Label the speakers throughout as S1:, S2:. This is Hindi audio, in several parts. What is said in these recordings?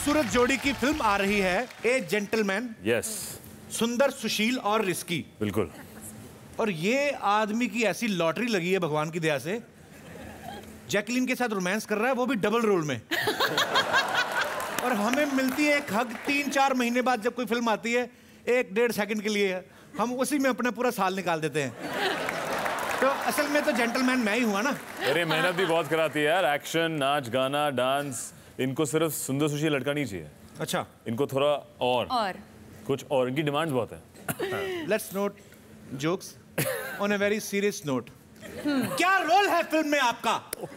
S1: खूबसूरत जोड़ी की फिल्म आ रही है, ए जेंटलमैन।
S2: यस।
S1: सुंदर, सुशील और रिस्की।
S2: बिल्कुल।
S1: और ये आदमी की ऐसी लॉटरी लगी है भगवान की दया से, जैकलिन के साथ रोमांस कर रहा है, वो भी डबल रोल में। और हमें मिलती है एक हग 3-4 महीने बाद, जब कोई फिल्म आती है 1-1.5 सेकंड के लिए, हम उसी में अपना पूरा साल निकाल देते हैं। तो असल में तो जेंटलमैन मैं ही हुआ ना।
S2: अरे मेहनत भी बहुत कराती है यार, एक्शन, नाच गाना, डांस। इनको सिर्फ सुंदर सुशील लड़का नहीं चाहिए।
S1: अच्छा,
S2: इनको थोड़ा और कुछ और, इनकी डिमांड्स बहुत है।
S1: Let's not jokes on a very serious note. क्या रोल है फिल्म में आपका?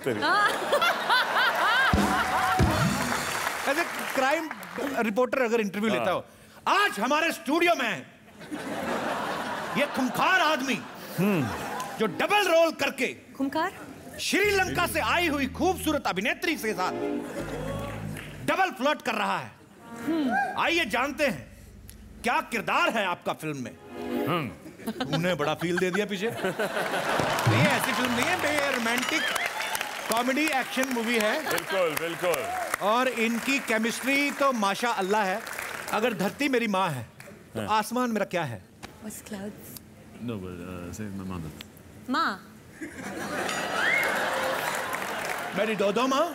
S1: एज ए क्राइम रिपोर्टर अगर इंटरव्यू लेता हो, आज हमारे स्टूडियो में ये खूंखार आदमी जो डबल रोल करके श्रीलंका से आई हुई खूबसूरत अभिनेत्री के साथ डबल फ्लर्ट कर रहा है। आइए जानते हैं क्या किरदार है आपका फिल्म में। उन्हें बड़ा फील दे दिया पीछे। नहीं, ऐसी फिल्म नहीं है, ये रोमांटिक कॉमेडी एक्शन मूवी है।
S2: बिल्कुल बिल्कुल।
S1: और इनकी केमिस्ट्री तो माशा अल्लाह है। अगर धरती मेरी माँ है तो आसमान मेरा क्या है?
S2: No, but say my mother.
S3: माँ।
S1: मेरी दो माँ।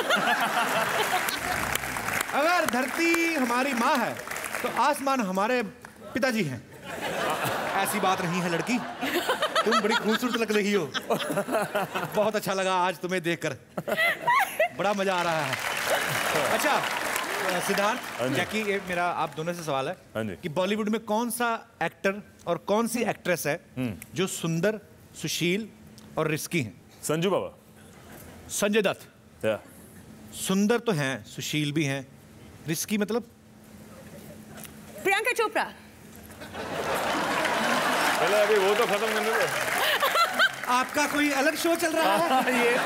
S1: अगर धरती हमारी माँ है तो आसमान हमारे पिताजी हैं। ऐसी बात नहीं है लड़की, तुम बड़ी खूबसूरत लग रही हो। बहुत अच्छा लगा आज तुम्हें देखकर, बड़ा मजा आ रहा है। अच्छा सिद्धार्थ, जैकी, ये मेरा आप दोनों से सवाल है कि बॉलीवुड में कौन सा एक्टर और कौन सी एक्ट्रेस है जो सुंदर, सुशील और रिस्की हैं?
S2: संजू बाबा।
S1: संजय दत्त। सुंदर तो हैं, सुशील भी हैं, रिस्की मतलब?
S3: प्रियंका चोपड़ा।
S2: पहले अभी वो तो खत्म करने दो।
S1: आपका कोई अलग शो चल रहा है? ये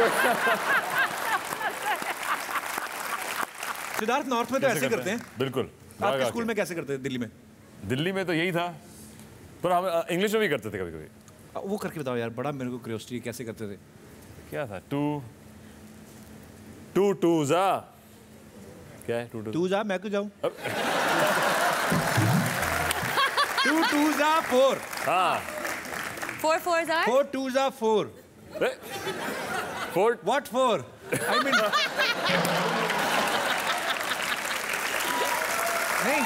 S1: सिद्धार्थ, नॉर्थ में तो ऐसे करते हैं।
S2: बिल्कुल।
S1: आपके स्कूल में कैसे करते थे? दिल्ली में?
S2: दिल्ली में तो यही था, पर हम इंग्लिश में भी करते थे कभी कभी।
S1: वो करके बताओ यार, बड़ा मेरे को क्यूरियोसिटी, कैसे करते थे?
S2: क्या था? टू जा। क्या है टू
S1: जा? मैं क्यों जाऊं? 2 जा 4।
S2: हाँ।
S3: 4 4 जा
S1: 4 2 जा 4।
S2: 4
S1: What 4? I mean नहीं।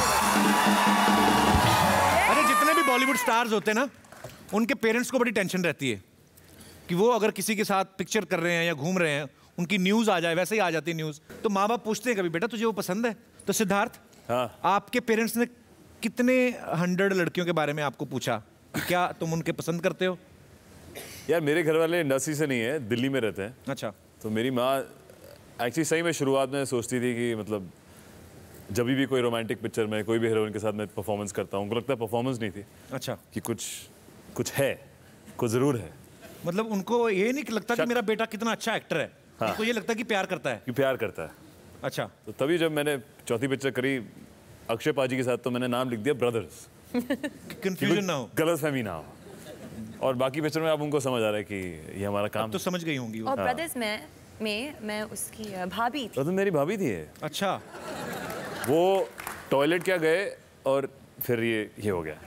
S1: अरे जितने भी बॉलीवुड स्टार्स होते हैं ना, उनके पेरेंट्स को बड़ी टेंशन रहती है कि वो अगर किसी के साथ पिक्चर कर रहे हैं या घूम रहे हैं, उनकी न्यूज आ जाए। वैसे ही आ जाती है न्यूज, तो माँ बाप पूछते हैं कभी, बेटा तुझे वो पसंद है? तो सिद्धार्थ, आपके पेरेंट्स ने कितने 100 लड़कियों के बारे में आपको पूछा कि क्या तुम उनके पसंद करते हो?
S2: यार मेरे घर वाले नरसी से नहीं है, दिल्ली में रहते हैं।
S1: अच्छा।
S2: तो मेरी माँ एक्चुअली सही में शुरुआत में सोचती थी कि मतलब जब भी कोई रोमांटिक पिक्चर में कोई भी हीरोइन के साथ मैं परफॉर्मेंस करता हूँ, उनको लगता है परफॉर्मेंस नहीं थी।
S1: अच्छा।
S2: कि कुछ है, कुछ जरूर है।
S1: मतलब उनको ये नहीं लगता कि मेरा बेटा कितना अच्छा एक्टर है। हाँ। उनको ये लगता है कि प्यार करता है।
S2: कि प्यार करता है।
S1: अच्छा।
S2: तो तभी जब मैंने चौथी पिक्चर करी अक्षय पाजी के साथ, तो मैंने नाम लिख दिया ब्रदर्स।
S1: कंफ्यूजन ना हो,
S2: गलतफहमी ना हो। और बाकी पिक्चर में आप उनको समझ आ रहा है कि ये हमारा काम।
S1: तो समझ गई होंगी।
S3: और ब्रदर्स में मैं उसकी भाभी थी।
S2: तो मेरी भाभी थी।
S1: अच्छा।
S2: वो टॉयलेट क्या गए और फिर ये हो गया।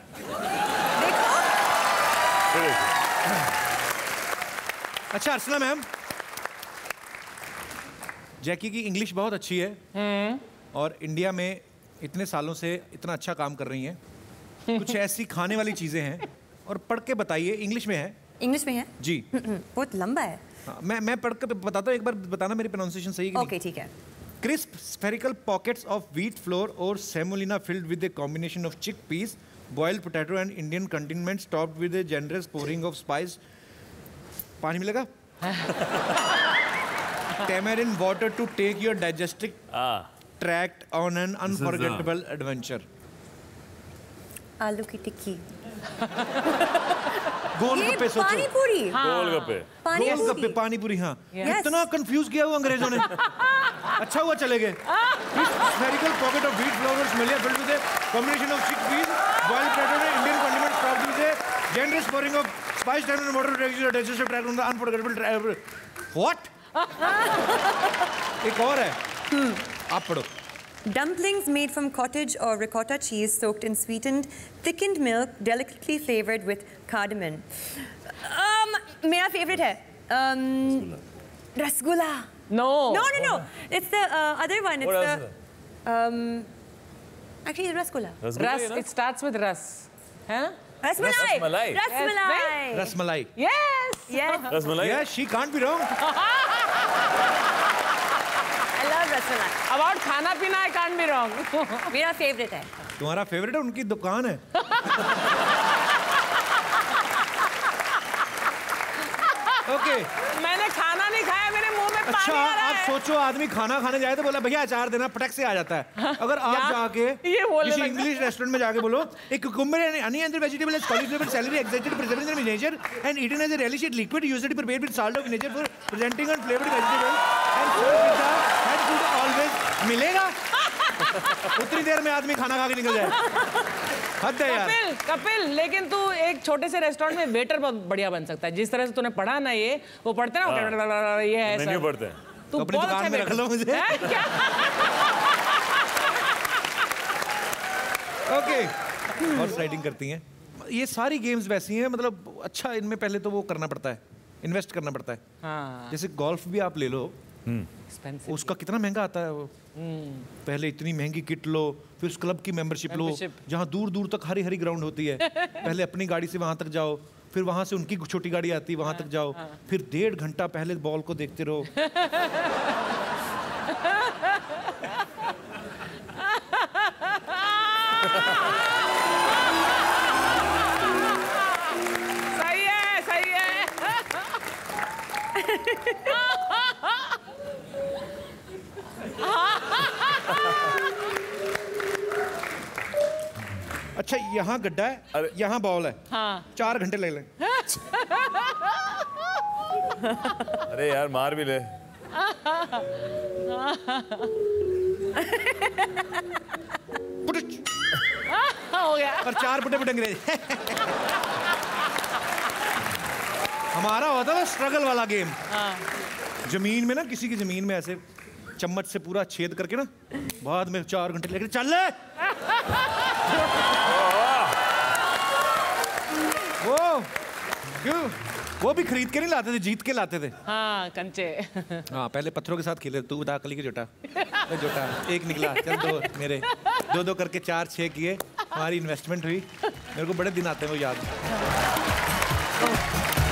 S1: अच्छा अर्चना मैम, जैकी की इंग्लिश बहुत अच्छी है और इंडिया में इतने सालों से इतना अच्छा काम कर रही हैं। कुछ ऐसी खाने वाली चीजें हैं और पढ़ के बताइए। इंग्लिश में है?
S3: इंग्लिश में है
S1: जी।
S3: बहुत लंबा है।
S1: हाँ, मैं पढ़ के बताता हूँ, एक बार बताना मेरी प्रोनाउंसिएशन सही है?
S3: ओके ठीक है।
S1: Crisp spherical pockets of wheat flour or semolina filled with a combination of chickpeas, boiled potato and Indian condiments topped with a generous pouring of spice. पानी मिलेगा? Tamarind water to take your digestive tract on an unforgettable adventure.
S3: आलू की टिक्की।
S1: गोलगप्पे सोचो।
S3: पानी पूरी।
S2: गोलगप्पे।
S1: पानी पूरी। हाँ। इतना कंफ्यूज किया हुआ अंग्रेजों ने। अच्छा हुआ चले गए। Spherical pocket of wheat flour semolina filled with a combination of chickpeas, boiled potato and Indian condiments topped with a generous pouring of spiced and water to take your digestive tract on the unforgettable. What? एक और है। आप पढ़ो।
S3: Dumplings made from cottage or ricotta cheese soaked in sweetened, thickened milk, delicately flavored with cardamom. मेरा favorite है rasgulla.
S4: No.
S3: No. It's the other one. It's the actually it's rasgulla.
S4: Ras. It starts with ras. है ना?
S3: Rasmalai.
S1: Rasmalai.
S3: Yes.
S2: Rasmalai?
S1: Yeah, she can't be wrong.
S3: I love rasmalai.
S4: About खाना पीना I can't be wrong.
S3: मेरा favorite है.
S1: तुम्हारा फेवरेट है, उनकी दुकान है। ओके।
S4: मैंने खाना नहीं खाया, मेरे मुंह में पानी आ रहा
S1: आप
S4: है।
S1: सोचो आदमी खाना खाने जाए तो बोला भैया अचार देना, फटक से आ जाता है। अगर आप जाके किसी इंग्लिश रेस्टोरेंट में जाके बोलो एक cucumber and any other vegetable is cauliflower celery extracted preserved in nature and eaten as a relish liquid usually prepared with salt of nature for presenting and flavored vegetable and pizza and food always मिलेगा। उतनी देर में आदमी खाना खा के निकल जाए। हद है यार।
S4: कपिल, लेकिन तू एक छोटे से रेस्टोरेंट में वेटर बहुत बढ़िया बन सकता है। जिस तरह से तूने पढ़ा ना, ये वो पढ़ते ना, ये है
S2: मेन्यू पढ़ते हैं।
S4: तू
S1: अपनी दुकान में रख लो मुझे। ओके। हॉर्स राइडिंग करती हैं। ये सारी गेम्स वैसी हैं, मतलब अच्छा इनमें पहले तो वो करना पड़ता है, इन्वेस्ट करना पड़ता है।
S4: हाँ।
S1: जैसे गोल्फ भी आप ले लो, उसका कितना महंगा आता है वो। पहले इतनी महंगी किट लो, फिर उस क्लब की मेंबरशिप लो, जहाँ दूर दूर तक हरी हरी ग्राउंड होती है। पहले अपनी गाड़ी से वहां तक जाओ, फिर वहां से उनकी छोटी गाड़ी आती है, वहां तक जाओ, फिर 1.5 घंटा पहले बॉल को देखते रहो।
S4: सही है।
S1: अच्छा यहाँ गड्ढा है, यहाँ बॉल है।
S4: हाँ।
S1: 4 घंटे ले लें।
S2: अरे यार मार भी ले।
S4: हो गया।
S1: पर 4 पुटे अंग्रेज। हमारा होता था स्ट्रगल वाला गेम। जमीन में ना, किसी की जमीन में ऐसे चम्मच से पूरा छेद करके ना, बाद में 4 घंटे लेकर चल ले। वो क्यों? वो भी खरीद के नहीं लाते थे, जीत के लाते थे।
S4: हाँ, कंचे।
S1: हाँ, पहले पत्थरों के साथ खेले। तू बता कली के जोटा, जोटा एक निकला, चल 2 मेरे, 2 करके 4 6 किए, हमारी इन्वेस्टमेंट हुई। मेरे को बड़े दिन आते हैं वो याद।